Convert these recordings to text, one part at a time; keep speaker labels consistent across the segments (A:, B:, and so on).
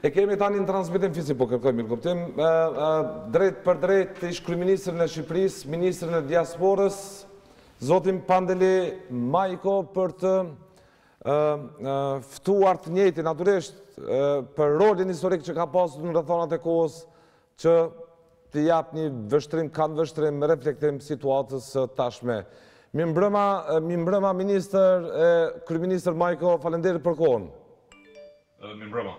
A: E kemi tani në transmitim fizik, po kërkoj mirë kuptim, drejt për drejt ish kryeministrin e Shqipërisë, ministrin e diasporës, zotin Pandeli Majko për të ftuar të njëjtin natyrisht për rolin historik që ka pasur në rrethonat e kohës që të jap një vështrim, kanë vështrim reflektim situatës tashme. Mi mbrëma ministër e kryeministër Majko, faleminderit për kohën.
B: Mi mbrëma.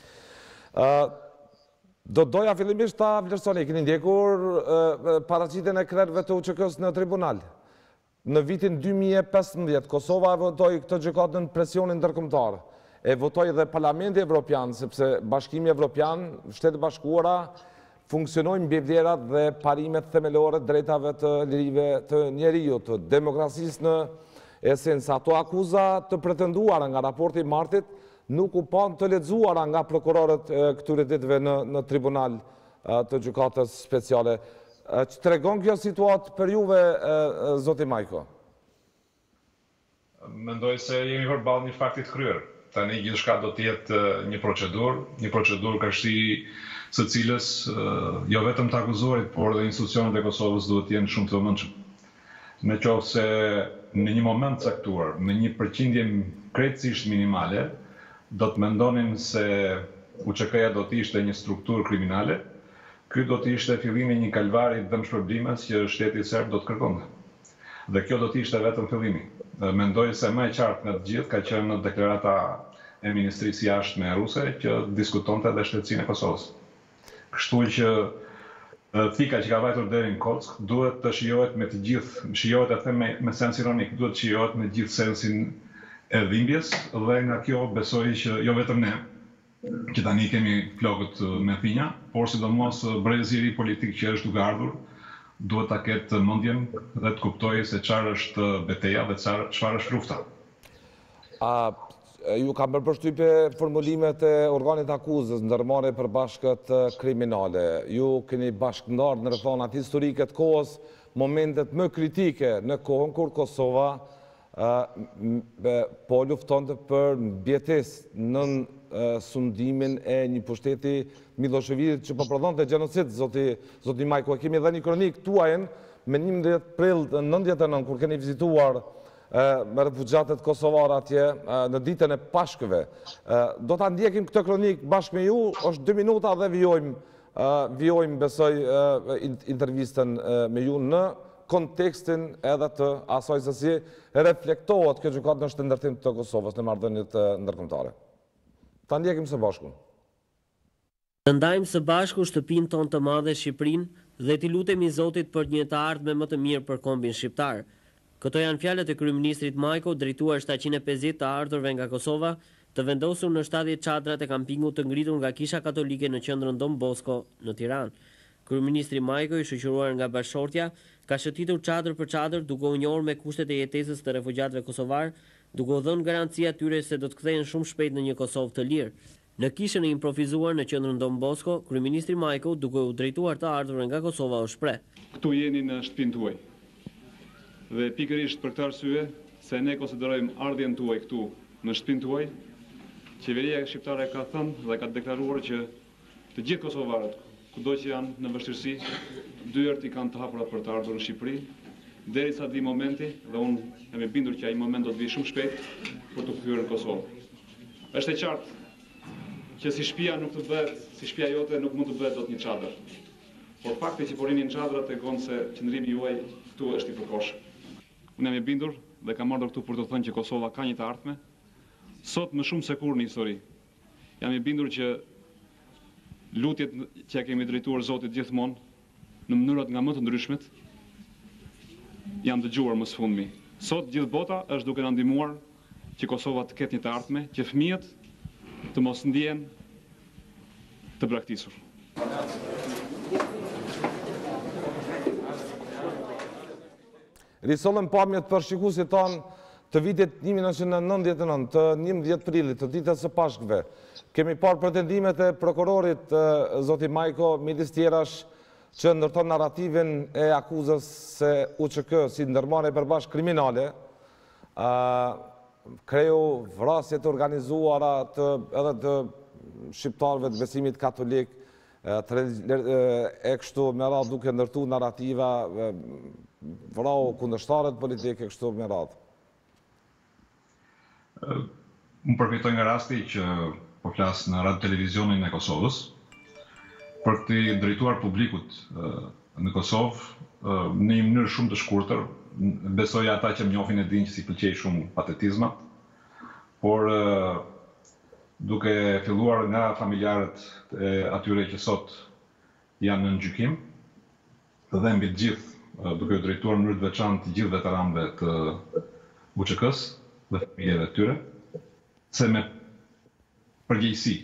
A: Do doja fillimisht ta vlerësoni, keni ndjekur paraqitjen e krerëve të UÇK-s në tribunal. Në vitin 2015, Kosova e votoi këtë gjykatë në presionin ndërkombëtar. E votoi dhe Parlamenti Evropian, sepse Bashkimi Evropian, Shtetet Bashkuara funksionojnë mbi vlerat dhe parimet themelore të drejtave të lirive të njerëzit, të demokracisë në esencë. Ato akuza të pretenduara nga raporti i martit nuk u pan të lexuara nga prokurorët këtyre ditëve në tribunal të gjykatës speciale. Që tregon kjo situatë për juve, zoti Majko?
B: Mendoj se jemi përballë një fakti të kryer. Tani gjithçka do të jetë një procedurë kështu së cilës jo vetëm të akuzuarit, por dhe institucionet e Kosovës duhet të jenë shumë të vëmendshëm. Në qoftë se në një moment caktuar, me një përqindje krejtësisht minimale, do të mendonin se UÇK-ja do të ishte një strukturë kriminale, ky do të ishte fillimi një kalvari dëmshpërblimes që shteti serb do të kërkonte. Dhe kjo do të ishte vetëm fillimi. Mendoj se më e qartë në të gjithë ka qenë deklarata e Ministrisë Jashtme ruse që diskutonte edhe shtetësinë e Kosovës. Kështu që thika që ka vajtur deri në Kock duhet të shijohet me të gjithë, shijohet e them me sens ironik, duhet të shijohet me gjithë sensin e dhimbjes dhe nga kjo besoj që jo vetëm ne, që tani kemi flokët me thinja, por sidomos brezi i politik që është duke ardhur, duhet ta ketë mendjen dhe të kuptojë se çfarë është betejë dhe çfarë është lufta.
A: Ju kam përshtypje formulimet e organit akuzës, ndërmarrje për bashkët kriminale. Ju keni bashkëndarë në rrethonat historike të kohës, momentet më kritike në kohën kur Kosova po luftonte për mbjetesë nën sundimin e një pushteti Miloševićit që po prodhonte gjenocid, zoti Majko. Kemi edhe një kronik tuajën me 11 prill 99 kur keni vizituar me refugjatët kosovar atje në ditën e Pashkëve. Do ta ndjekim këtë kronik bashkë me ju, është 2 minuta dhe vijojmë besoj intervistën me ju në kontekstin edhe të asaj se si reflektohet kjo gjykatë në shëndërtim të Kosovës në marrëdhëniet ndërkombëtare. Ta ndjekim së bashku.
C: Të ndajmë së bashku shtëpinë tonë të madhe Shqipërinë dhe t'i lutemi Zotit për një të ardhme më të mirë për kombin shqiptar. Këto janë fjalët e kryeministrit Majko, drejtuar 750 të ardhurve nga Kosova, të vendosur në 70 çadrat e kampingut të ngritur nga Kisha Katolike në qendrën Don Bosco në Tiranë. Kryeministri Majko, i shoqëruar nga bashkëshortja, ka shëtitur çadër për çadër duke u njohur me kushtet e jetesës të refugjatëve kosovar, duke u dhënë garancia atyre se do të kthehen shumë shpejt në një Kosovë të lirë. Në kishën e improvizuar në qendrën Don Bosco, kryeministri Majko, duke u drejtuar të ardhurve nga Kosova, u shpreh:
D: "Këtu jeni në shtëpinë tuaj. Dhe pikërisht për këtë arsye, se ne konsiderojmë ardhjen tuaj këtu në shtëpinë tuaj, qeveria shqiptare ka thënë dhe ka deklaruar që të gjithë kosovarët, kudo që janë në vështirësi, dyert i kanë të hapura për të ardhur në Shqipëri, derisa të vi momenti, dhe unë jam i bindur që ai moment do të vijë shumë shpejt për të kthyer në Kosovë. Është e qartë që si shtëpia nuk të bëhet, si shtëpia jote nuk mund të bëhet dot një çadër. Por fakti që po rini në çadra tregon se qëndrimi juaj këtu është i përkohshëm. Unë jam i bindur dhe kam ardhur këtu për të thënë që Kosova ka një të ardhme, sot më shumë se kur në histori. Jam i bindur që lutjet që ja kemi drejtuar Zotit gjithmonë në mënyrat nga më të ndryshmet janë dëgjuar më së fundmi. Sot gjithë bota është duke na ndihmuar që Kosova të ketë një të ardhme, që fëmijët të mos ndihen të braktisur.
A: Risollën pamjet për shikuesit tanë të vitit 1999, të 11 prillit, të ditës së Pashkëve. Kemi parë pretendimet e prokurorit zoti Majko, midis tjerash, që ndërton narrativin e akuzës se UÇK si ndërmarrje përbashkë kriminale, kreu vrasje të organizuara edhe të shqiptarëve të besimit katolik, e kështu me radhë duke ndërtu narrativa, vrau kundërshtarët politike, kështu me radhë.
B: Unë përfitoj nga rasti që po flas në radio televizionin e Kosovës për të drejtuar publikut në Kosovë në një mënyrë shumë të shkurtër. Besoj ata që më njohin e dinë që si pëlqej shumë patetizmat, por duke filluar nga familjarët e atyre që sot janë në gjykim dhe mbi të gjithë duke u drejtuar në mënyrë të veçantë të gjithë veteranëve të UÇK-s dhe familjeve të tyre, se me përgjegjësi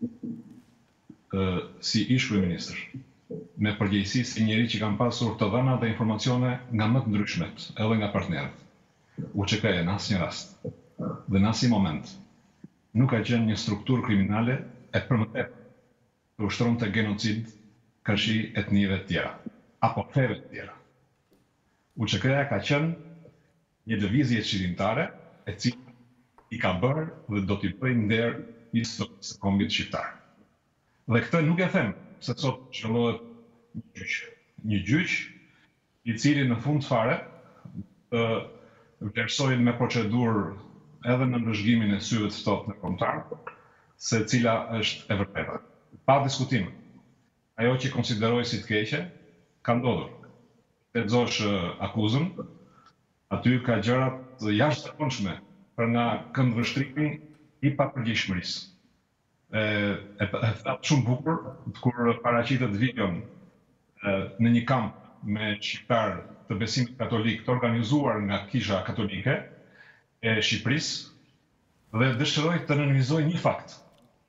B: si ish kryeministër, me përgjegjësi si njeri që kam pasur të dhëna dhe informacione nga më të ndryshmet, edhe nga partnerët. UÇK-ja në asnjë rast dhe në asnjë moment nuk ka qenë një strukturë kriminale e përmëtepër të ushtronte genocid kërshi etnive të tjera, apo feve të tjera. UÇK-ja ka qenë një lëvizje çlirimtare e cila i ka bërë dhe do t'i bëjë nder historisë së kombit shqiptar. Dhe këtë nuk e them se sot zhvillohet një gjyq i cili në fund fare vlerësohet me procedurë edhe në vëzhgimin e syve të ftohtë në kombëtar, se cila është e vërteta. Pa diskutim, ajo që konsideroj si të keqe ka ndodhur. Lexosh akuzën, aty ka gjërat jashtëzakonshme për nga këndvështrimi i papërgjegjshmërisë. E shumë bukur kur paraqitet videon në një kamp me shqiptar të besimit katolik të organizuar nga Kisha Katolike e Shqipërisë dhe dëshiroj të nënvizoj një fakt.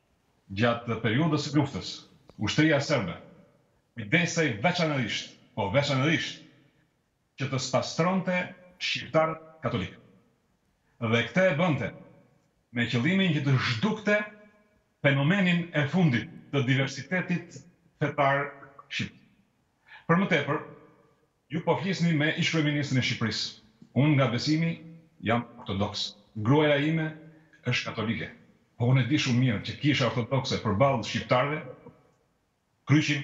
B: Gjatë periudhës së luftës, ushtria serbe kujdesej veçanërisht që të spastronte shqiptarët katolikë. Dhe këtë e bënte me qëllimin që të zhdukte fenomenin e fundit të diversitetit fetar shqiptar. Për më tepër, ju po flisni me ish-kryeministrin e Shqipërisë. Unë nga besimi jam ortodoks. Gruaja ime është katolike. Po unë e di shumë mirë që Kisha Ortodokse përballë shqiptarëve kryqin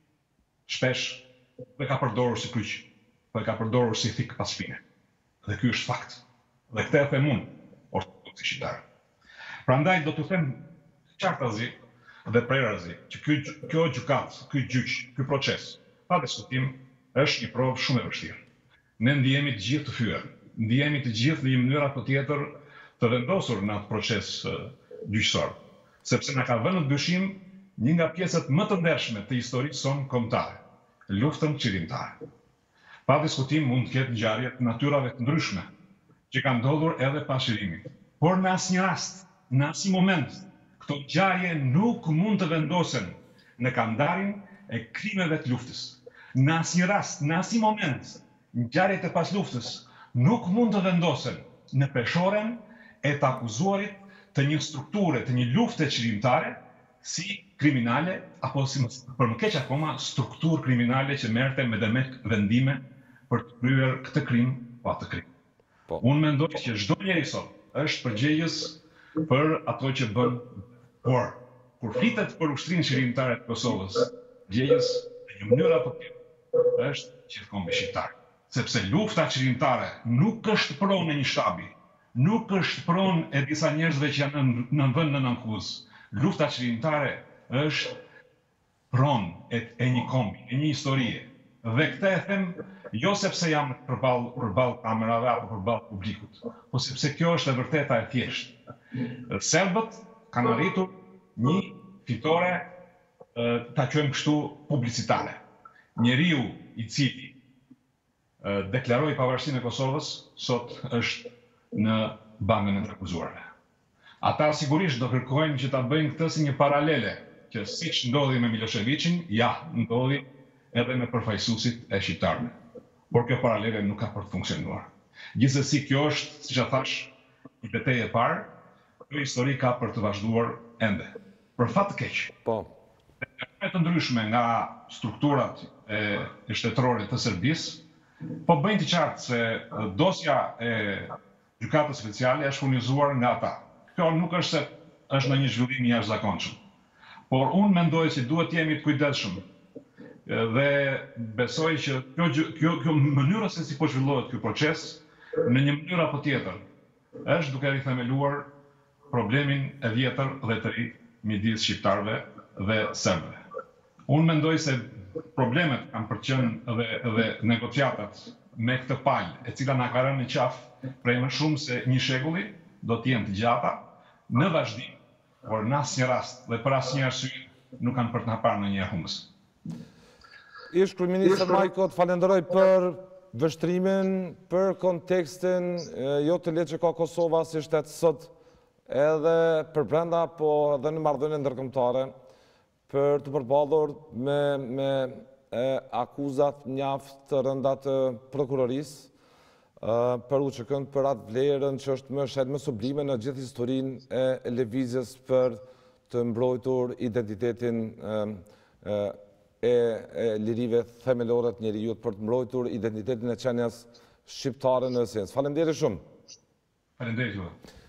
B: shpesh dhe ka përdorur si kryq, po e ka përdorur si thik pas shpine. Dhe ky është fakt. Dhe këtë e them unë, ortodoksi shqiptar. Prandaj do t'u them qartazi dhe prerazi që kjo gjykatë, ky gjyq, ky proces, pa diskutim, është një provë shumë e vështirë. Ne ndihemi të gjithë të fyer, ndihemi të gjithë në një mënyrë apo tjetër të vendosur në atë proces gjyqësor, sepse na ka vënë në dyshim një nga pjesët më të ndershme të historisë sonë kombëtare, luftën çlirimtare. Pa diskutim mund të ketë ngjarje të natyrave të ndryshme që kanë ndodhur edhe pas çlirimit. Por në asnjë rast, në asnjë moment, këto ngjarje nuk mund të vendosen në kandarin e krimeve të luftës. Në asnjë rast, në asnjë moment, ngjarjet e pas luftës nuk mund të vendosen në peshoren e të akuzuarit të një strukture, të një lufte çlirimtare si kriminale, apo si për më keq akoma strukturë kriminale që merrte me vendime për të kryer këtë krim pa të krim. Unë mendoj që çdo njeri sot është përgjegjës për ato që bën, por kur flitet për ushtrinë çlirimtare të Kosovës, përgjegjës në një mënyrë apo tjetër është gjithkombi shqiptar. Sepse lufta çlirimtare nuk është pronë e një shtabi, nuk është pronë e disa njerëzve që janë në vend në akuzë. Lufta çlirimtare është pronë e një kombi, e një historie. Dhe këtë e them jo sepse jam përballë kamerave apo përballë publikut, po sepse kjo është e vërteta e thjeshtë. Serbët kanë arritur një fitore, ta quajmë kështu, publicitare. Njeriu i cili deklaroi pavarësinë e Kosovës sot është në bandën e të akuzuarve. Ata sigurisht do kërkojnë që ta bëjnë këtë si një paralele, që siç ndodhi me Miloševićin, ja, ndodhi edhe me përfaqësuesit e shqiptarëve. Por kjo paralele nuk ka për të funksionuar. Gjithsesi kjo është, siç e thash, një betejë e parë, kjo histori ka për të vazhduar ende. Për fat të keq.
A: Po.
B: Dhe të ndryshme nga strukturat e shtetërore të Serbisë, po bëjnë të qartë se dosja e gjykatës speciale është furnizuar nga ata. Kjo nuk është se është në një zhvillim i jashtëzakonshëm. Por unë mendoj që duhet jemi të kujdesshëm dhe besoj që kjo mënyra se si po zhvillohet ky proces në një mënyrë apo tjetër është duke rithemeluar problemin e vjetër dhe të ri midis shqiptarëve dhe serbëve. Unë mendoj se problemet kanë për qenë dhe negociatat me këtë palë, e cila na ka rënë në qafë prej më shumë se një shekulli, do të jenë të gjata në vazhdim, por në asnjë rast dhe për asnjë arsye nuk kanë për të na parë në një humës.
A: Ish kryeministër Majko, të falenderoj për vështrimin, për kontekstin jo të lehtë që ka Kosova si shtet sot, edhe për brenda, po edhe në marrëdhënie ndërkombëtare, për të përballur me akuzat mjaft të rënda të prokurorisë, për UÇK-n, për atë vlerën që është më shet më sublime në gjithë historinë e lëvizjes për të mbrojtur identitetin e lirive themelore të njerëzit, për të mbrojtur identitetin e qenies shqiptare në esencë. Faleminderit shumë.
B: Faleminderit juve.